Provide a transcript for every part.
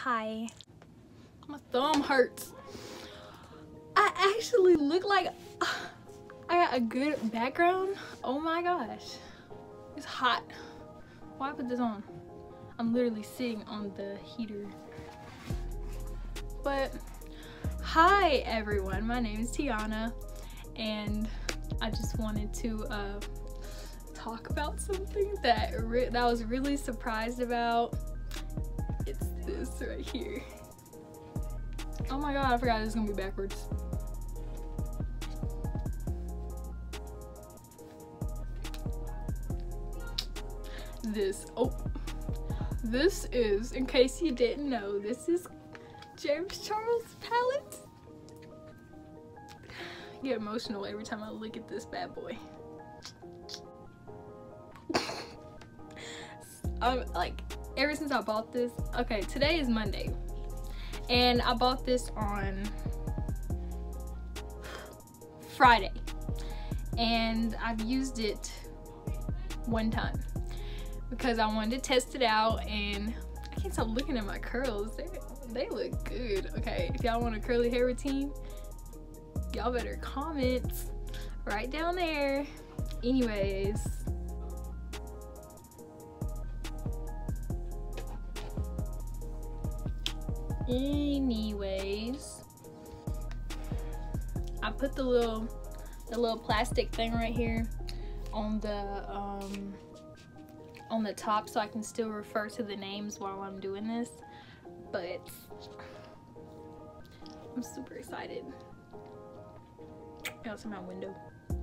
Hi. My thumb hurts. I actually look like I got a good background. Oh my gosh. It's hot. Why put this on? I'm literally sitting on the heater. But hi everyone, my name is Tiana and I just wanted to talk about something that I was really surprised about. It's this right here. Oh my god, I forgot it was gonna be backwards. This is, in case you didn't know, this is James Charles palette. I get emotional every time I look at this bad boy. Like, ever since I bought this, okay, today is Monday, and I bought this on Friday, and I've used it one time because I wanted to test it out, and I can't stop looking at my curls. They look good. Okay, if y'all want a curly hair routine, y'all better comment right down there. Anyways, I put the little plastic thing right here on the top so I can still refer to the names while I'm doing this, but I'm super excited. Outside my window.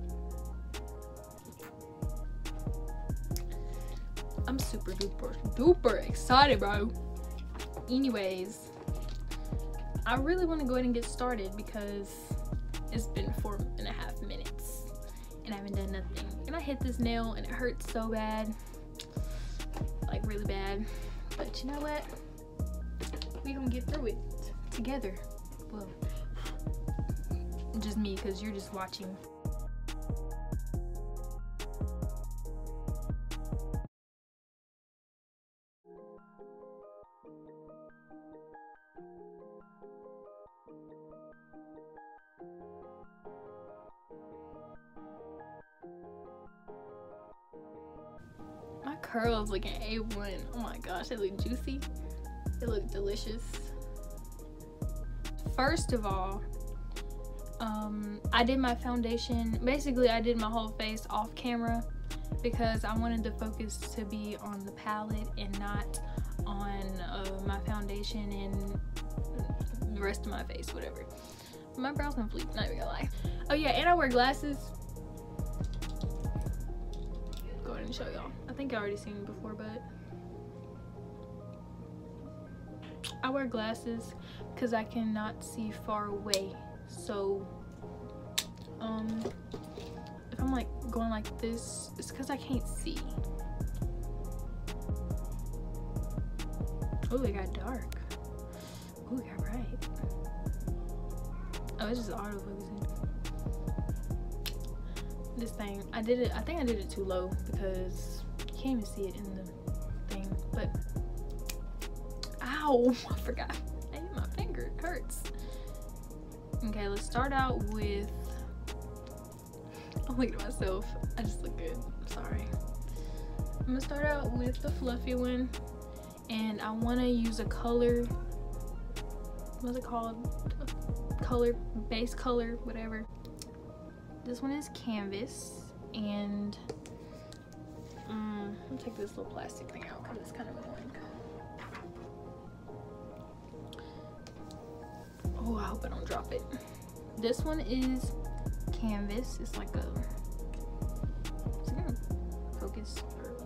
I'm super duper excited, bro. Anyways, I really want to go ahead and get started because it's been 4.5 minutes and I haven't done nothing. And I hit this nail and it hurts so bad. Like really bad. But you know what? We gonna get through it together. Well, just me, because you're just watching. My curls looking A1. Oh my gosh, they look juicy. They look delicious. First of all, I did my foundation. Basically, I did my whole face off camera because I wanted the focus to be on the palette and not on my foundation and the rest of my face, whatever. My brows can fleek, not even gonna lie. Oh yeah, and I wear glasses. Go ahead and show y'all. I think I already seen it before, but I wear glasses because I cannot see far away. So if I'm like going like this, it's because I can't see. Oh, it got dark. Oh, it got bright. Oh, it's just autofocusing. This thing, I think I did it too low because you can't even see it in the thing. But ow, I forgot. I hit my finger, it hurts. Okay, let's start out with, I'm looking at myself, I just look good, I'm sorry. I'm gonna start out with the fluffy one, and I want to use a color, what's it called, base color, whatever. This one is Canvas, and I'm gonna take this little plastic thing out because it's kind of annoying. Oh, I hope I don't drop it. This one is Canvas. It's like a, is it gonna focus?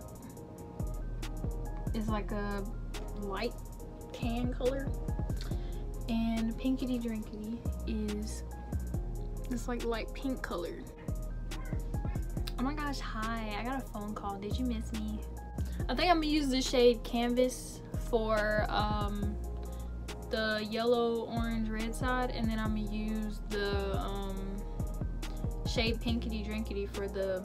It's like a light tan color. And Pinkity Drinkity is this like light pink color. Oh my gosh, hi, I got a phone call. Did you miss me? I think I'm gonna use the shade Canvas for the yellow, orange, red side, and then I'm gonna use the shade Pinkity Drinkity for the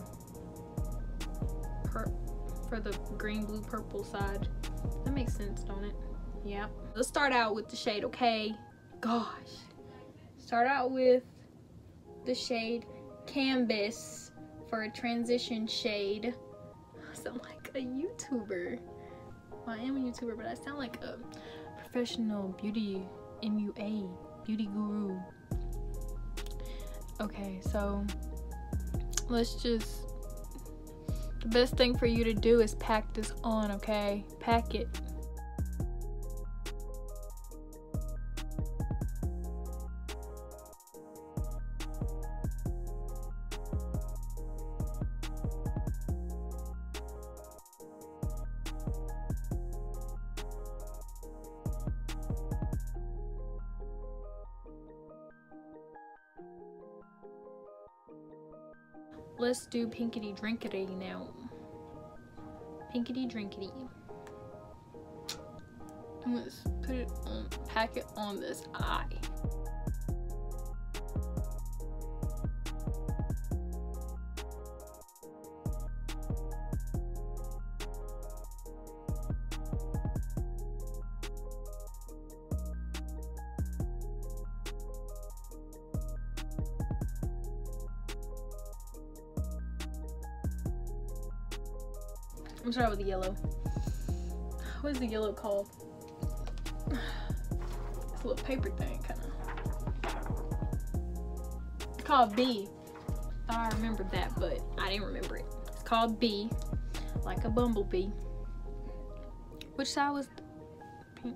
green, blue, purple side. That makes sense, don't it? Yep. Let's start out with the shade, okay? Gosh. Start out with the shade Canvas for a transition shade. I sound like a YouTuber. Well, I am a YouTuber, but I sound like a professional beauty MUA, beauty guru. Okay, so let's just, the best thing for you to do is pack this on, okay? Pack it. Let's do pinkity drinkity now. Pinkity drinkity. And let's put it on, pack it on this eye. I'm starting with the yellow. What is the yellow called? It's a little paper thing, kind of. It's called B. Thought I remembered that, but I didn't remember it. It's called B, like a bumblebee. Which side was pink?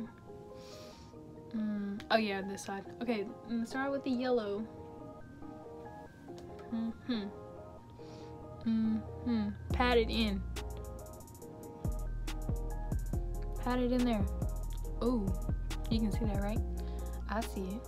Oh yeah, this side. Okay, I'm gonna start with the yellow. Pat it in. Pat it in there. Oh, you can see that, right? I see it.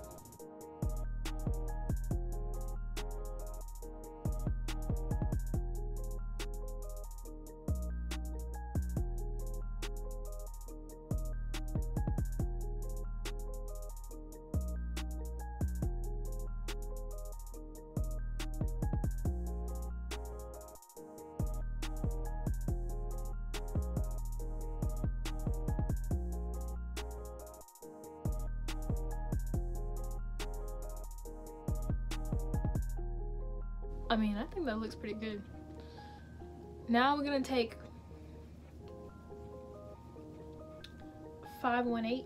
I mean, I think that looks pretty good. Now we're gonna take 518.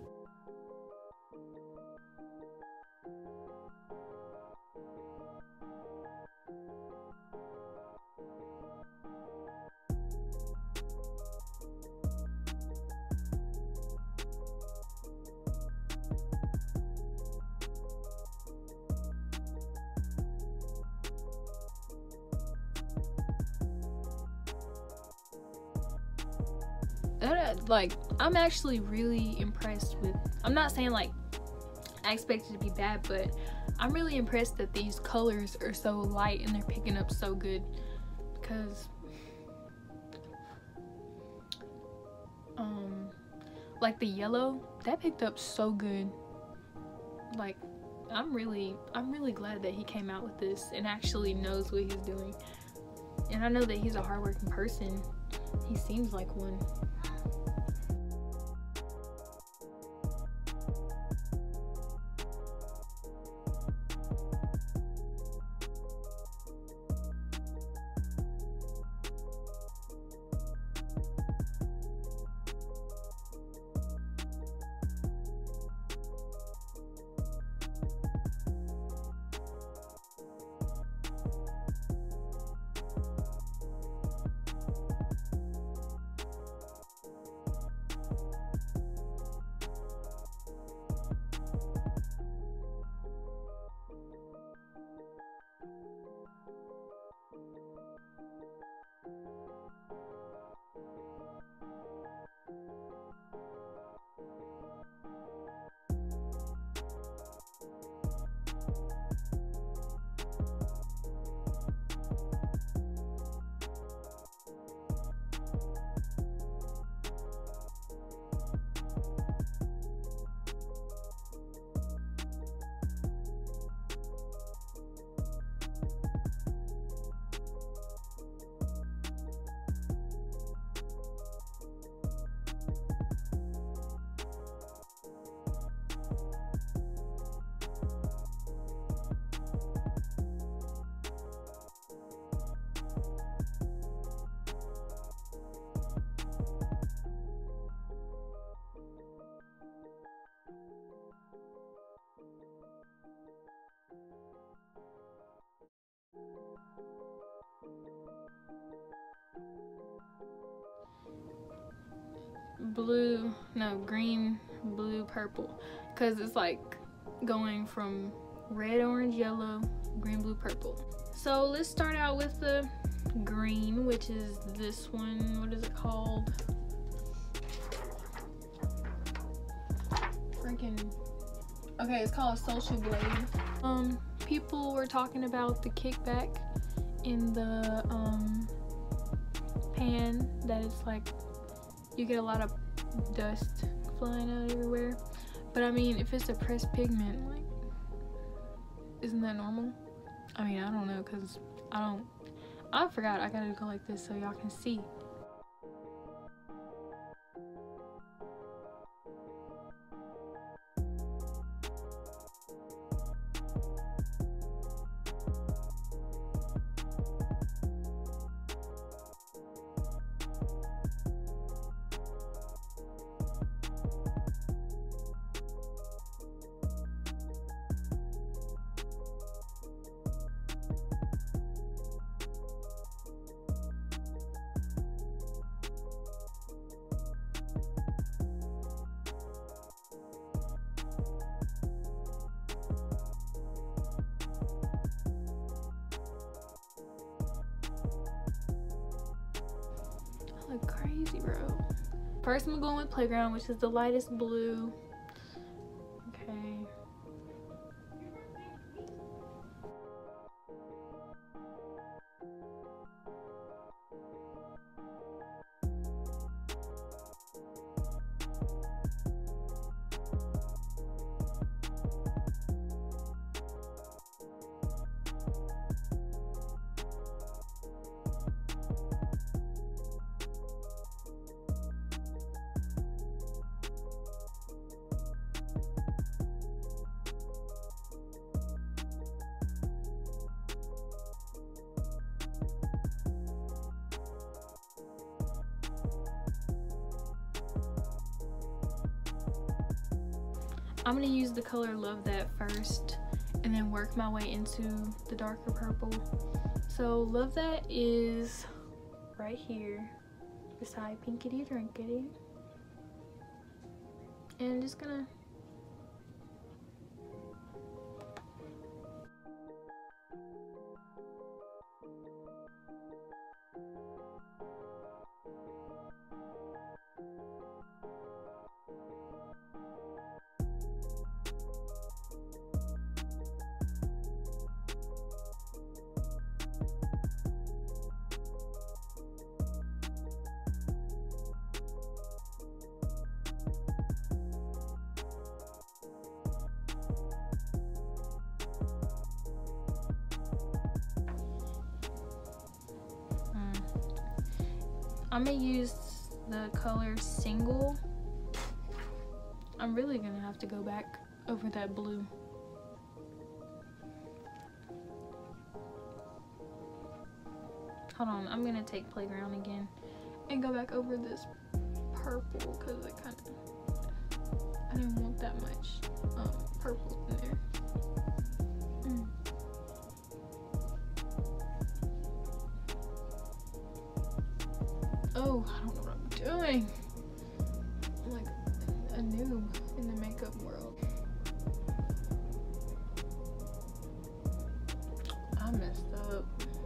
Like, I'm actually really impressed with, I'm not saying like I expect it to be bad, but I'm really impressed that these colors are so light and they're picking up so good, because like the yellow, that picked up so good. Like, I'm really glad that he came out with this and actually knows what he's doing. And I know that he's a hardworking person. He seems like one. green, blue, purple, because it's like going from red, orange, yellow, green, blue, purple. So let's start out with the green, which is this one. What is it called? Okay, it's called Social Blade. People were talking about the kickback in the pan, that it's like you get a lot of dust flying out everywhere. But I mean, if it's a pressed pigment, like, isn't that normal? I mean, I don't know, because I forgot I gotta go like this so y'all can see. I look crazy, bro. First, I'm going with Playground, which is the lightest blue. Okay. I'm gonna use the color Love That first and then work my way into the darker purple. So Love That is right here beside Pinkity Drinkity. And I'm just gonna I'm gonna use the color Single. I'm really gonna have to go back over that blue. Hold on, I'm gonna take Playground again and go back over this purple because I didn't want that much purple in there. Oh, I don't know what I'm doing. I'm like a noob in the makeup world. I messed up.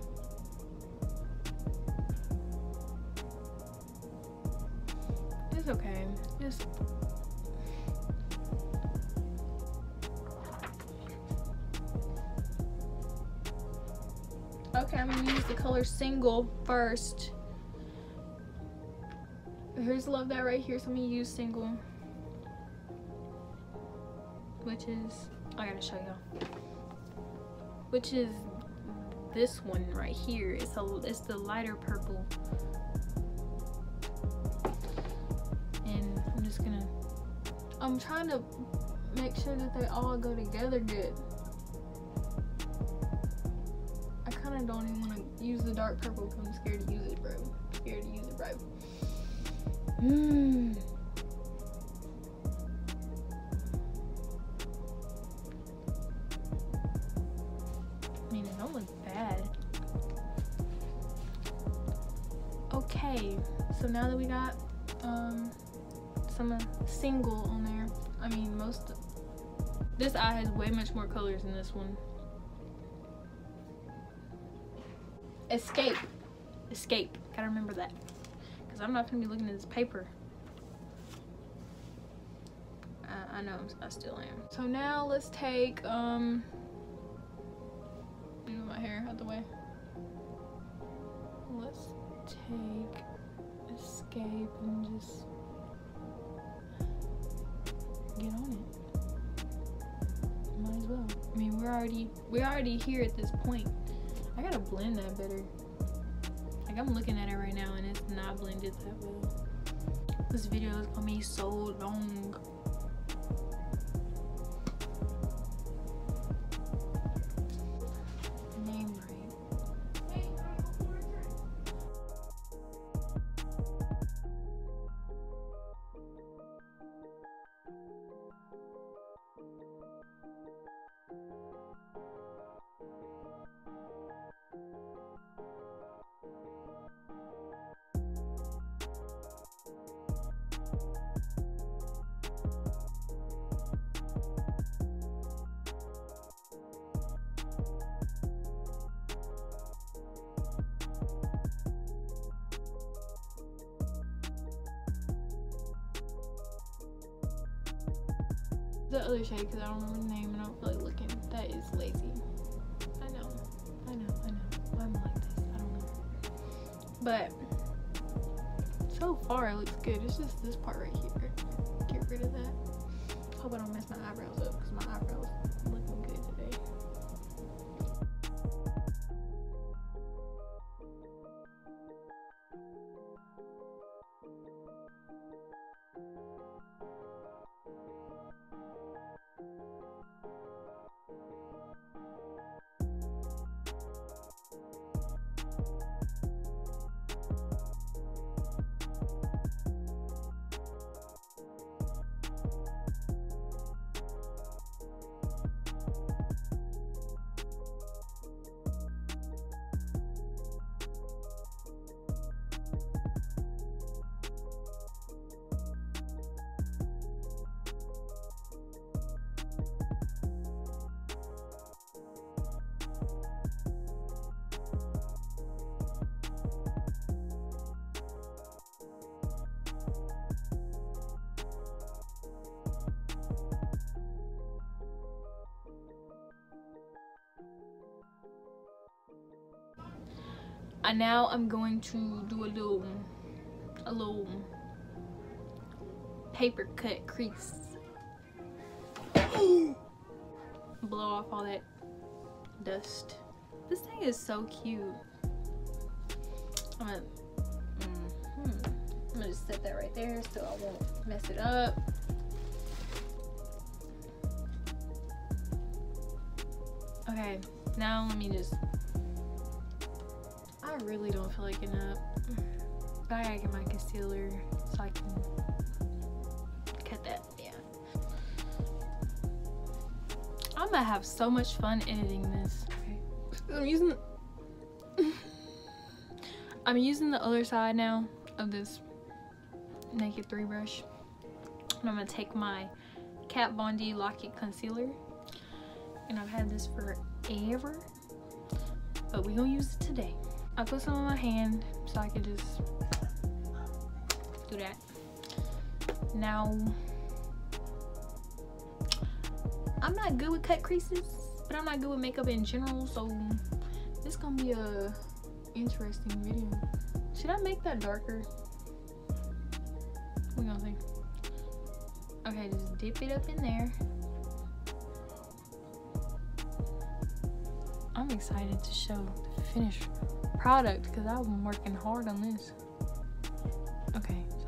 It's okay. Okay, I'm gonna use the color Single first. Here's Love That right here, so I'm gonna use Single, which is, I gotta show y'all, which is this one right here. It's the lighter purple, and I'm trying to make sure that they all go together good. I kind of don't even want to use the dark purple because I'm scared to use it, bro. I mean, it don't look bad. Okay, so now that we got I'm a single on there. I mean, this eye has way much more colors than this one. Escape. Gotta remember that, because I'm not gonna be looking at this paper. I know, I still am. So now let's take move my hair out the way. Let's take Escape and just get on it. Might as well. I mean, we're already here at this point. I gotta blend that better. Like, I'm looking at it right now and it's not blended that well. This video is gonna be so long. Name right. The other shade, because I don't remember the name and I don't feel like looking. That is lazy. I know. I'm like this. I don't know. But so far it looks good. It's just this part right here. Get rid of that. Hope I don't mess my eyebrows up, because my eyebrows looking good today. Now I'm going to do a little paper cut crease. Blow off all that dust. This thing is so cute. I'm gonna just set that right there so I won't mess it up. Okay, now let me just, I really don't feel like getting up, but I gotta get my concealer so I can cut that. Yeah, I'm gonna have so much fun editing this. Okay. I'm using the other side now of this Naked 3 brush, and I'm gonna take my Kat Von D Lock It concealer, and I've had this forever, but we're gonna use it today. I put some on my hand so I could just do that. Now, I'm not good with cut creases, but I'm not good with makeup in general, so this is gonna be a interesting video. Should I make that darker? We're gonna see. Okay, just dip it up in there. I'm excited to show the finished product because I've been working hard on this. Okay, so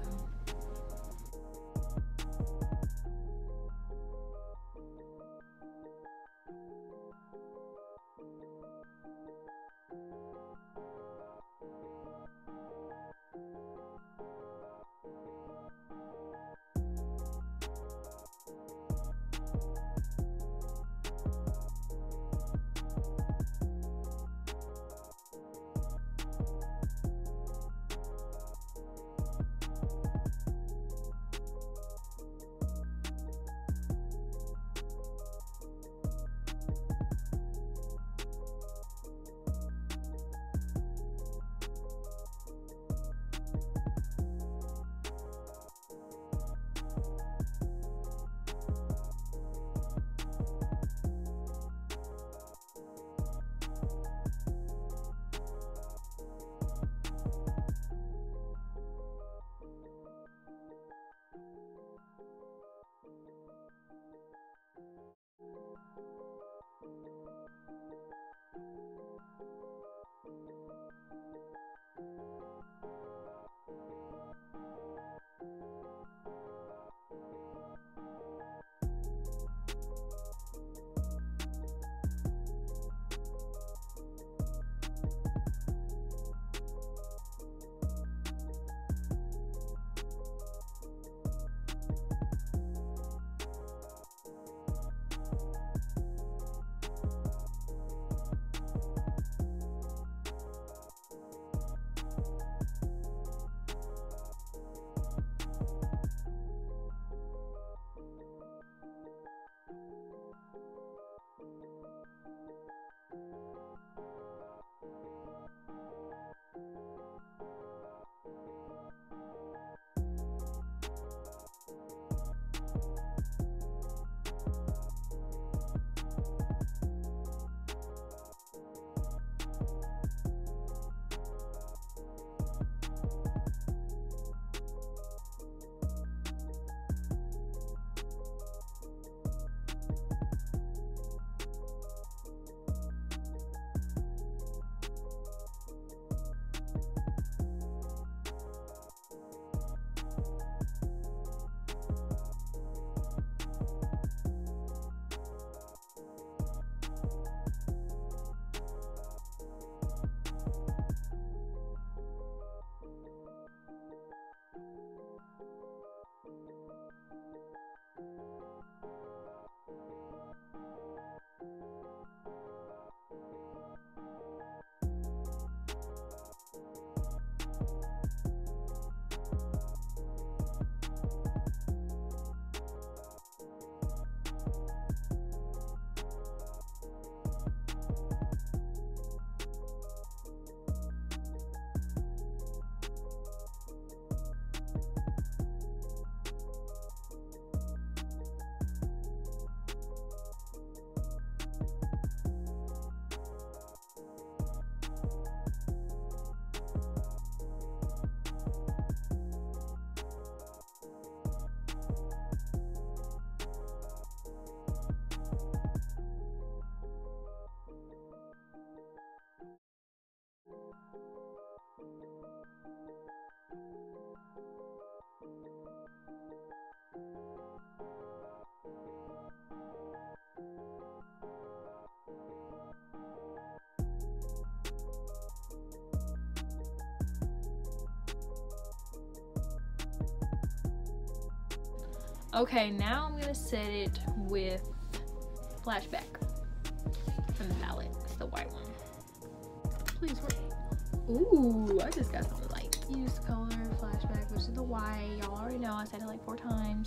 Okay, now I'm gonna set it with Flashback from the palette. It's the white one. Please work. Ooh, I just got some like use color Flashback, which is the white. Y'all already know I said it like 4 times.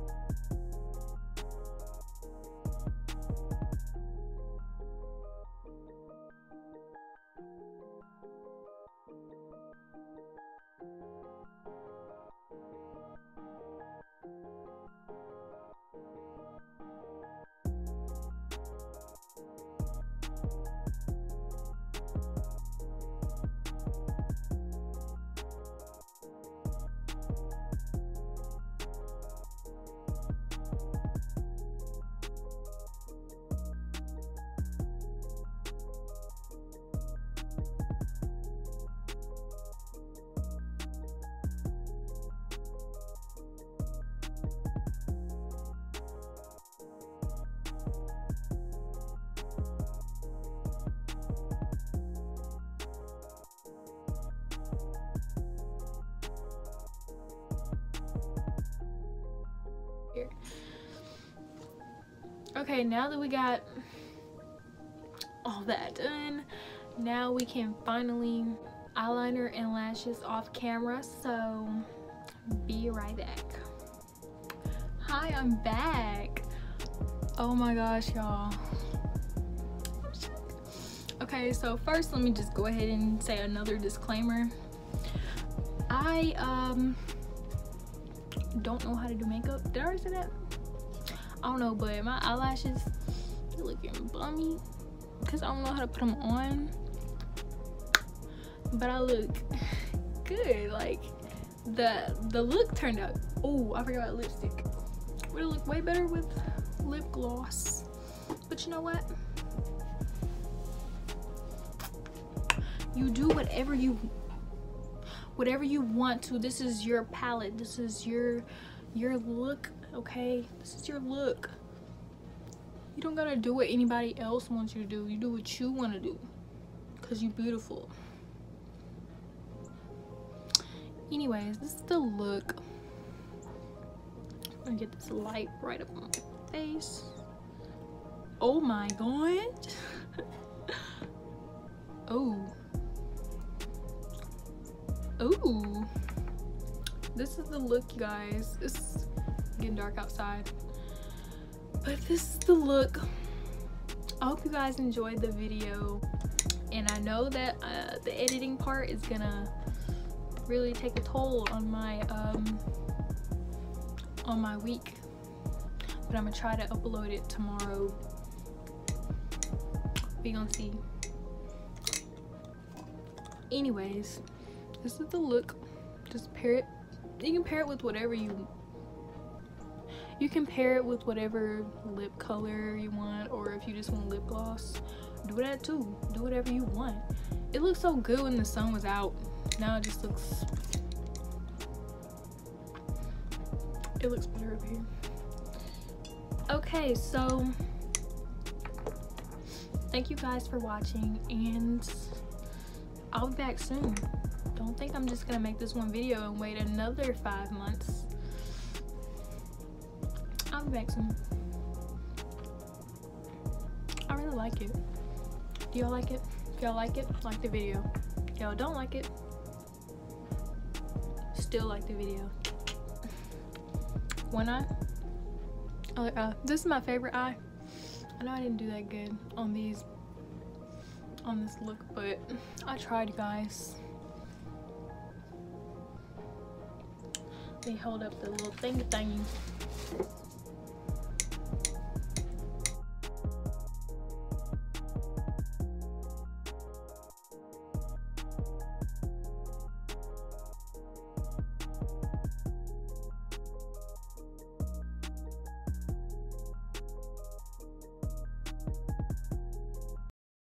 Here. Okay, now that we got all that done, now we can finally eyeliner and lashes off camera, so be right back. Hi, I'm back. Oh my gosh, y'all. Okay, so first let me just go ahead and say another disclaimer. I don't know how to do makeup. Did I already say that? I don't know, but my eyelashes, they're looking bummy because I don't know how to put them on, but I look good. Like the look turned out. Oh, I forgot about lipstick. Would it look way better with lip gloss, but you know what, you do whatever you want to. This is your palette, this is your look, okay? This is your look. You don't gotta do what anybody else wants you to do. You do what you want to do, because you're beautiful. Anyways, this is the look. I'm gonna get this light right up on my face. Oh my god. Oh. Ooh, this is the look, you guys. It's getting dark outside, but this is the look. I hope you guys enjoyed the video, and I know that the editing part is gonna really take a toll on my week, but I'm gonna try to upload it tomorrow. We gonna see. Anyways, this is the look. Just pair it. You can pair it with whatever you can pair it with whatever lip color you want, or if you just want lip gloss, do that too. Do whatever you want. It looks so good when the sun was out. Now it just looks, it looks better over here. Okay, so thank you guys for watching, and I'll be back soon. Don't think I'm just gonna make this one video and wait another 5 months. I'll be back soon. I really like it. Do y'all like it? If y'all like it, like the video. If y'all don't like it, still like the video. One eye. Other eye. This is my favorite eye. I know I didn't do that good on this look, but I tried, you guys. They hold up the little thingy.